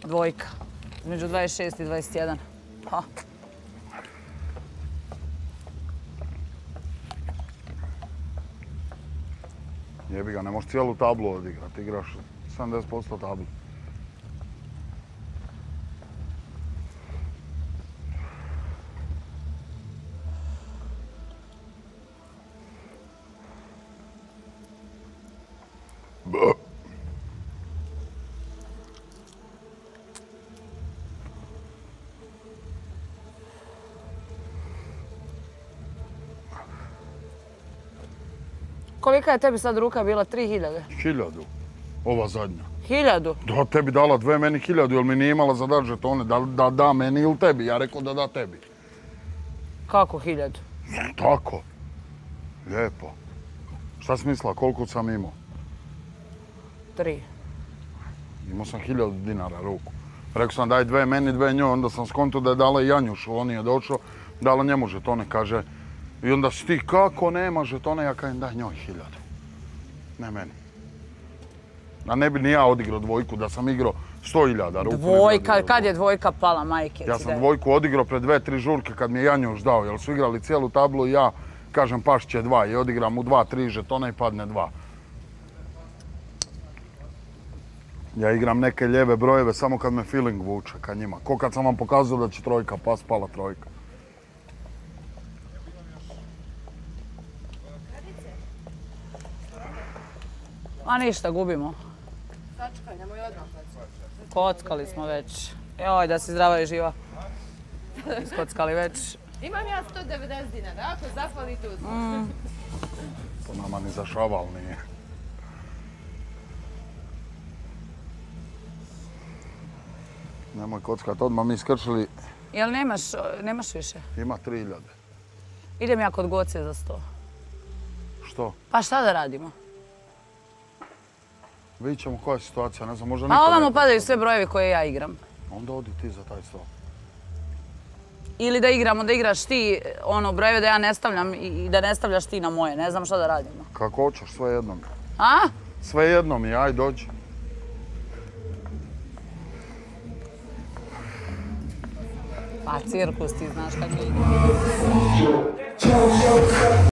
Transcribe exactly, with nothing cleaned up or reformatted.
Dvojka. Između dvadeset šest i dvadeset jedan. Ha. Jebi ga, ne možeš cijelu tablu odigrati, igraš sedamdeset posto tablu. Kolika je tebi sad ruka bila? Tri hiljade? Hiljadu. Ova zadnja. Hiljadu? Da, tebi dala dve, meni hiljadu, jer mi nije imala za dat žetone. Da da meni ili tebi? Ja rekao da da tebi. Kako hiljadu? Tako. Lijepo. Šta si mislila, koliko sam imao? Tri. Imao sam hiljadu dinara ruku. Rekao sam daj dve meni, dve njoj, onda sam skonto da je dala i Janjušu, on je došao, dala njemu žetone, kaže. I onda si ti, kako nema žetone, ja kažem daj njoj hiljadu. Ne meni. A ne bi ni ja odigrao dvojku, da sam igrao sto hiljada ruku. Dvojka, kad je dvojka pala, majke? Ja sam dvojku odigrao pred dve, tri žurke kad mi je Janjuš dao, jer su igrali cijelu tablu i ja kažem paš će dva i odigram mu dva, tri žetona i padne dva. Ja igram neke lijeve brojeve samo kad me feeling vuče ka njima. Ko kad sam vam pokazao da će trojka pas, pala trojka. A ništa, gubimo. Sačekaj, nemoj odmah kockati. Kockali smo već. Joj, da si zdrava i živa. Iskockali već. Imam ja sto devedeset dinara, ako zahvalite uzmem. Po nama ni za šaval nije. Nemoj kockat, odmah mi skrčili. Jel nemaš, nemaš više? Ima tri hiljade. Idem ja kod Goce za sto. Što? Pa šta da radimo? Vidit ćemo koja je situacija, ne znam, možda Pa niko ovamo ne padaju zna. sve brojevi koje ja igram. Onda odi ti za taj sto. Ili da igramo, da igraš ti ono brojeve da ja ne stavljam i da ne stavljaš ti na moje. Ne znam šta da radimo. Kako hoćeš, sve jednom. A? Sve jednom mi, aj dođi. Pa cirkus ti znaš kako igra.